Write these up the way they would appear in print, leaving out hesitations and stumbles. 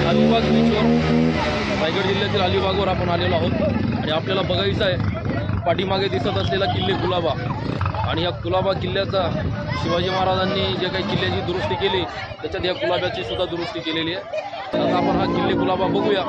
अलिबाग बीचवर, रायगड जिल्ह्यातील अलिबागवर आपण आलेलो आहोत आणि आपल्याला बघायचं आहे पाठीमागे दिसत असलेला किल्ले कुलाबा. आणि या कुलाबा किल्ल्याचा शिवाजी महाराजांनी जे काही किल्ल्याची दुरुस्ती केली त्याच्यात या कुलाब्याची सुद्धा दुरुस्ती केलेली आहे. तर आपण हा किल्ले कुलाबा बघूया.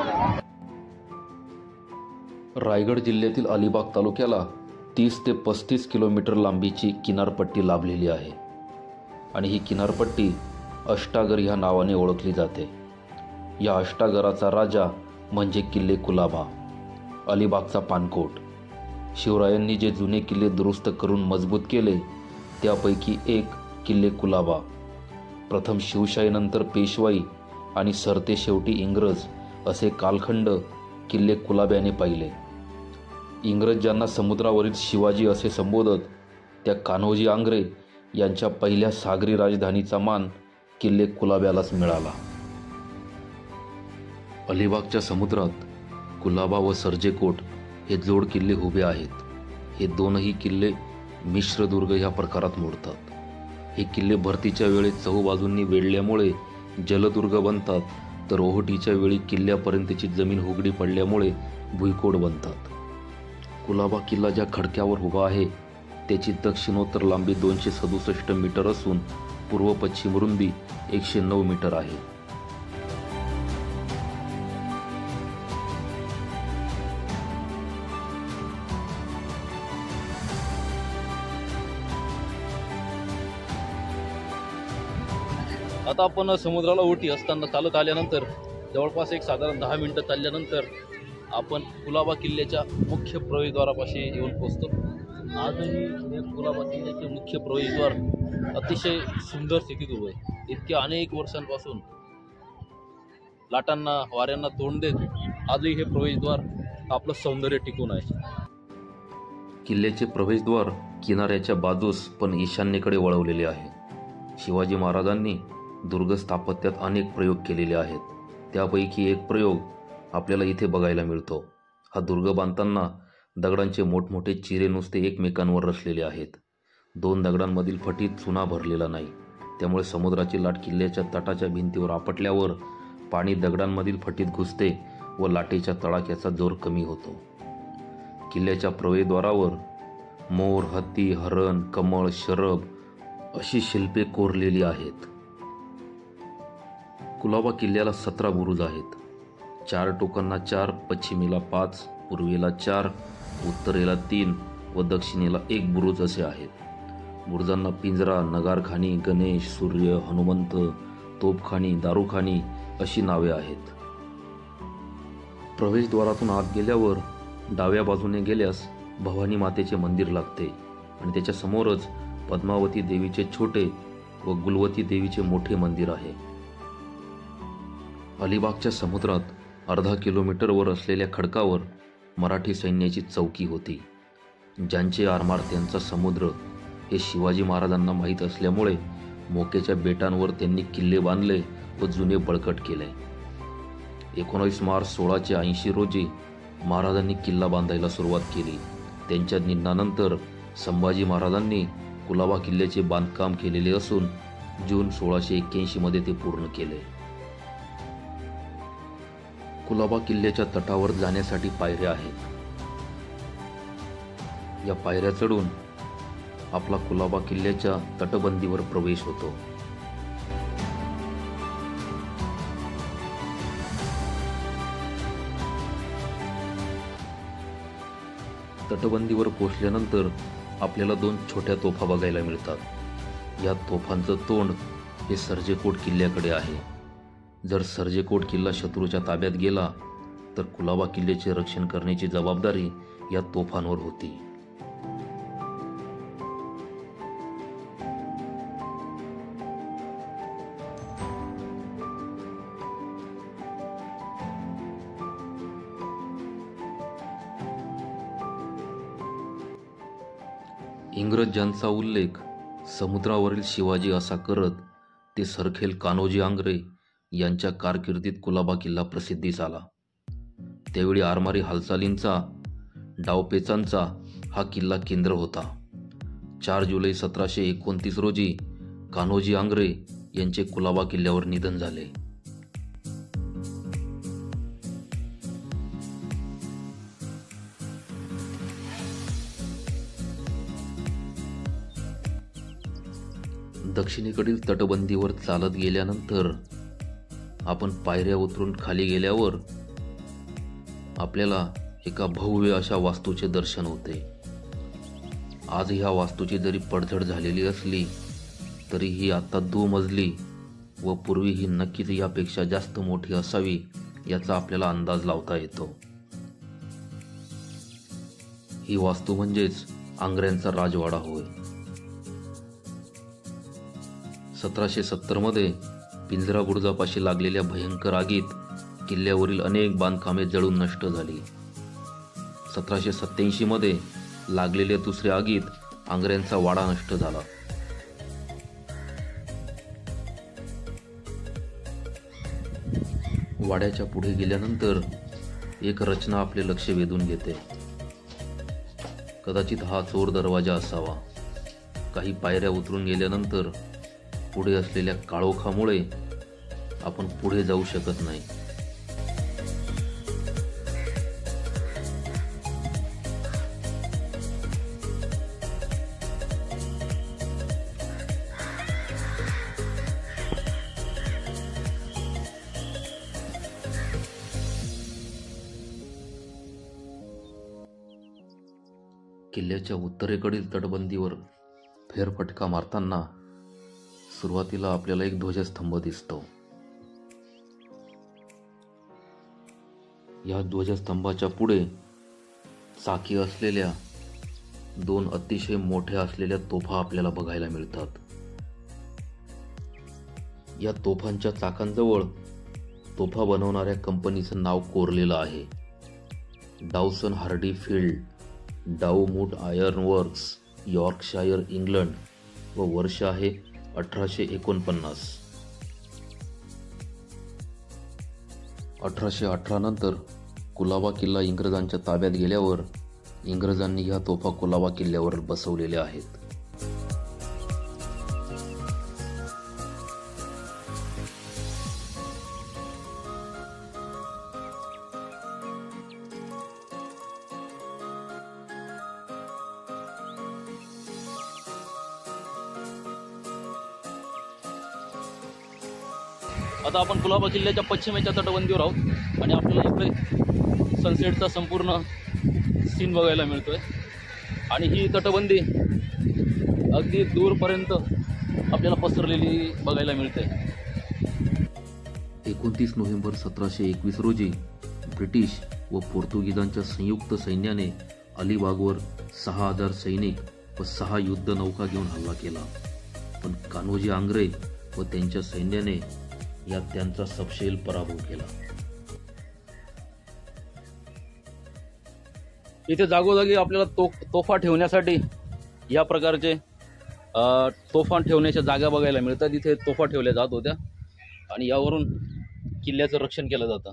रायगड जिल्ह्यातील अलिबाग तालुक्याला 30 ते 35 किलोमीटर लांबीची किनारपट्टी लाभलेली आहे आणि ही किनारपट्टी अष्टागर ह्या नावाने ओळखली जाते. या अष्टागराचा राजा म्हणजे किल्ले कुलाबा, अलिबागचा पानकोट. शिवरायांनी जे जुने किल्ले दुरुस्त करून मजबूत केले त्यापैकी एक किल्ले कुलाबा. प्रथम शिवशाहीनंतर पेशवाई आणि सरते शेवटी इंग्रज असे कालखंड किल्ले कुलाब्याने पाहिले. इंग्रज ज्यांना समुद्रावरील शिवाजी असे संबोधत, त्या कान्होजी आंग्रे यांच्या पहिल्या सागरी राजधानीचा मान किल्ले कुलाब्यालाच मिळाला. अलिबागच्या समुद्रात कुलाबा व सर्जेकोट हे जोड किल्ले उभे आहेत. हे दोनही किल्ले मिश्रदुर्ग ह्या प्रकारात मोडतात. हे किल्ले भरतीच्या वेळी चहूबाजूंनी वेढल्यामुळे जलदुर्ग बनतात, तर ओहोटीच्या वेळी किल्ल्यापर्यंतची जमीन उघडी पडल्यामुळे भुईकोट बनतात. कुलाबा किल्ला ज्या खडक्यावर उभा आहे त्याची दक्षिणोत्तर लांबी 267 मीटर असून पूर्व पश्चिम रुंदी 109 मीटर आहे. आता आपण समुद्राला ओटी असताना चालत आल्यानंतर जवळपास एक साधारण 10 मिनिटं चालल्यानंतर आपण कुलाबा किल्ल्याच्या मुख्य प्रवेशद्वारापाशी येऊन पोहोचतो. आजही हे कुलाबा किल्ल्याचे मुख्य प्रवेशद्वार अतिशय सुंदर स्थितीत उभे आहे. इतक्या अनेक वर्षांपासून लाटांना वाऱ्यांना तोंड देत आजही हे प्रवेशद्वार आपलं सौंदर्य टिकून आहे. किल्ल्याचे प्रवेशद्वार किनाऱ्याच्या बाजूस पण ईशान्येकडे वळवलेले आहे. शिवाजी महाराजांनी दुर्ग स्थापत्यात अनेक प्रयोग केलेले आहेत. त्यापैकी एक प्रयोग आपल्याला इथे बघायला मिळतो. हा दुर्ग बांधताना दगडांचे मोठमोठे चिरे नुसते एकमेकांवर रचलेले आहेत. 2 दगडांमधील फटीत चुना भरलेला नाही, त्यामुळे समुद्राची लाट किल्ल्याच्या तटाच्या भिंतीवर आपटल्यावर पाणी दगडांमधील फटीत घुसते व लाटेच्या तडाख्याचा जोर कमी होतो. किल्ल्याच्या प्रवेशद्वारावर मोर, हत्ती, हरण, कमळ, शरभ अशी शिल्पे कोरलेली आहेत. कुलाबा किल्ल्याला 17 बुरुज आहेत. 4 टोकांना 4, पश्चिमेला 5, पूर्वेला 4, उत्तरेला 3 व दक्षिणेला 1 बुरुज असे आहेत. बुरुजांना पिंजरा, नगारखानी, गणेश, सूर्य, हनुमंत, तोपखानी, दारूखानी अशी नावे आहेत. प्रवेशद्वारातून आत गेल्यावर डाव्या बाजूने गेल्यास भवानी मातेचे मंदिर लागते आणि त्याच्या समोरच पद्मावती देवीचे छोटे व गुलवती देवीचे मोठे मंदिर आहे. अलिबागच्या समुद्रात अर्धा किलोमीटरवर असलेल्या खडकावर मराठी सैन्याची चौकी होती. ज्यांचे आरमार त्यांचा समुद्र हे शिवाजी महाराजांना माहीत असल्यामुळे मोक्याच्या बेटांवर त्यांनी किल्ले बांधले व जुने बळकट केले. 19 मार्च 1680 रोजी महाराजांनी किल्ला बांधायला सुरुवात केली. त्यांच्या निधनानंतर संभाजी महाराजांनी कुलाबा किल्ल्याचे बांधकाम केलेले असून जून 1681 मध्ये ते पूर्ण केले. कुलाबा किल्ल्याच्या तटावर जाण्यासाठी पायऱ्या आहेत. या पायऱ्या चढून आपला कुलाबा किल्ल्याच्या तटबंदीवर प्रवेश होतो. तटबंदीवर पोहोचल्यानंतर आपल्याला 2 छोट्या तोफा बघायला मिळतात. या तोफांचं तोंड हे सर्जेकोट किल्ल्याकडे आहे. जर सर्जेकोट किल्ला शत्रूच्या ताब्यात गेला तर कुलाबा किल्ल्याचे रक्षण करण्याची जबाबदारी या तोफांवर होती. इंग्रज ज्यांचा उल्लेख समुद्रावरील शिवाजी असा करत ते सरखेल कान्होजी आंग्रे यांच्या कारकिर्दीत कुलाबा किल्ला प्रसिद्धीस आला. त्यावेळी आरमारी हालचालींचा, डावपेचांचा हा किल्ला केंद्र होता. 4 जुलै 1729 रोजी कान्होजी आंग्रे यांचे कुलाबा किल्ल्यावर निधन झाले. दक्षिणेकडील तटबंदीवर चालत गेल्यानंतर आपण पायऱ्या उतरून खाली गेल्यावर आपल्याला एका भव्य अशा वास्तूचे दर्शन होते. आज ह्या वास्तूची जरी पडझड झालेली असली तरी ही आता दुमजली व पूर्वी ही नक्कीच यापेक्षा जास्त मोठी असावी याचा आपल्याला अंदाज लावता येतो. ही वास्तू म्हणजेच आंग्र्यांचा राजवाडा होय. 1770 मध्ये पिंजरा बुरुजापाशी लागलेल्या भयंकर आगीत किल्ल्यावरील अनेक बांधकामे जळून नष्ट झाली. 1787 मध्ये लागलेल्या दुसऱ्या आगीत आंग्र्यांचा वाडा नष्ट झाला. वाड्याच्या पुढे गेल्यानंतर एक रचना आपले लक्ष वेधून घेते. कदाचित हा चोर दरवाजा असावा. काही पायऱ्या उतरून गेल्यानंतर पुढे असलेल्या काळोखामुळे आपण पुढे जाऊ शकत नाही. किल्ल्याच्या उत्तरेकडील तटबंदीवर फेरफटका मारताना सुरुवातीला आपल्याला एक ध्वजस्तंभ दिसतो. या ध्वजस्तंभाच्या पुढे चाकी असलेल्या 2 अतिशय मोठ्या असलेल्या तोफा आपल्याला बघायला मिळतात. या तोफांच्या चाकांजवळ तोफा बनवणाऱ्या कंपनीचं नाव कोरलेलं आहे. डाउसन हार्डी फील्ड, डाउमूट आयर्न वर्क्स, यॉर्कशायर, इंग्लंड व वर्ष आहे 1849. 1818 नंतर कुलाबा किल्ला इंग्रजांच्या ताब्यात गेल्यावर इंग्रजांनी ह्या तोफा कुलाबा किल्ल्यावर बसवलेल्या आहेत. आता आपण कुलाबा किल्ल्याच्या पश्चिमेच्या तटबंदीवर आहोत आणि आपल्याला इकडे सनसेटचा संपूर्ण सीन बघायला मिळतोय. आणि ही तटबंदी अगदी दूरपर्यंत आपल्याला पसरलेली बघायला मिळते. 29 नोव्हेंबर 1721 रोजी ब्रिटिश व पोर्तुगीजांच्या संयुक्त सैन्याने अलिबागवर 6000 सैनिक व 6 युद्धनौका घेऊन हल्ला केला. पण कान्होजी आंग्रे व त्यांच्या सैन्याने यात त्यांचा सपशेल पराभव केला. इथे जागोजागी आपल्याला तोफा ठेवण्यासाठी या प्रकारचे तोफा ठेवण्याच्या जागा बघायला मिळतात. इथे तोफा ठेवल्या जात होत्या आणि यावरून किल्ल्याचं रक्षण केलं जातं.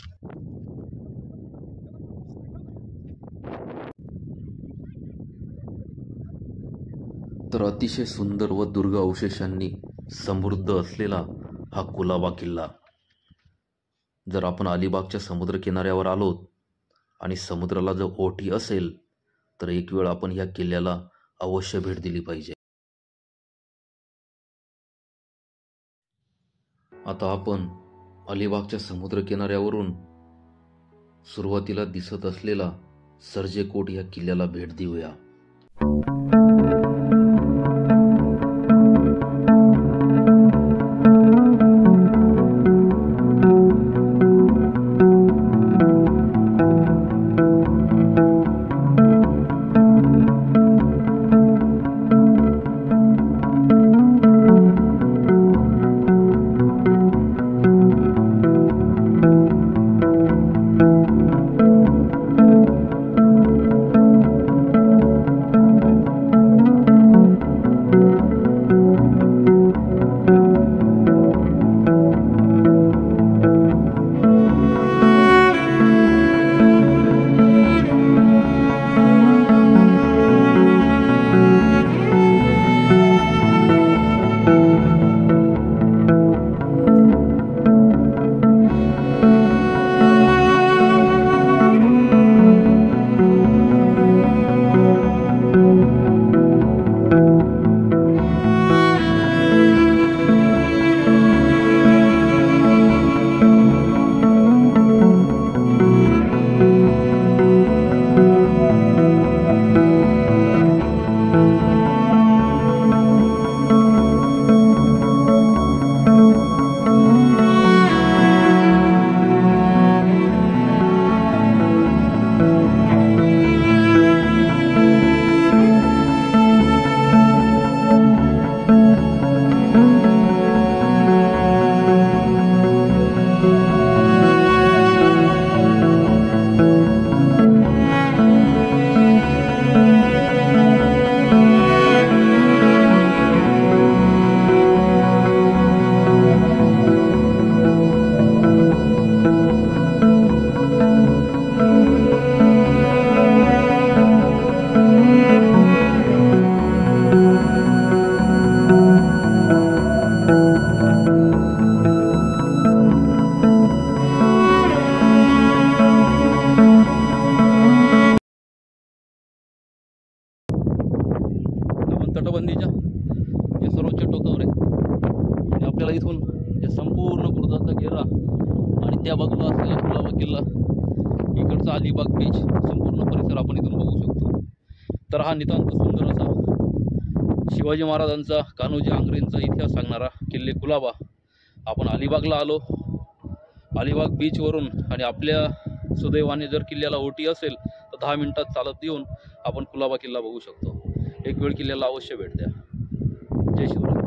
तर अतिशय सुंदर व दुर्ग अवशेषांनी समृद्ध असलेला हा कुलाबा किल्ला. जर आपण अलिबागच्या समुद्र किनाऱ्यावर आलोत आणि समुद्राला जर ओठी असेल तर एक वेळ आपण ह्या किल्ल्याला अवश्य भेट दिली पाहिजे. आता आपण अलिबागच्या समुद्र किनाऱ्यावरून सुरुवातीला दिसत असलेला सर्जेकोट या किल्ल्याला भेट देऊया. इथला कुलाबा किल्ला, इकडचा अलिबाग बीच, संपूर्ण परिसर आपण इथून बघू शकतो. तर हा नितांत सुंदर असा शिवाजी महाराजांचा, कान्होजी आंग्रेंचा इतिहास सांगणारा किल्ले कुलाबा. आपण अलिबागला आलो. अलिबाग बीचवरून आणि आपल्या सुदैवाने जर किल्ल्याला ओटी असेल तर 10 मिनिटात चालत येऊन आपण कुलाबा किल्ला बघू शकतो. एक वेळ किल्ल्याला अवश्य भेट द्या. जय शिवराय.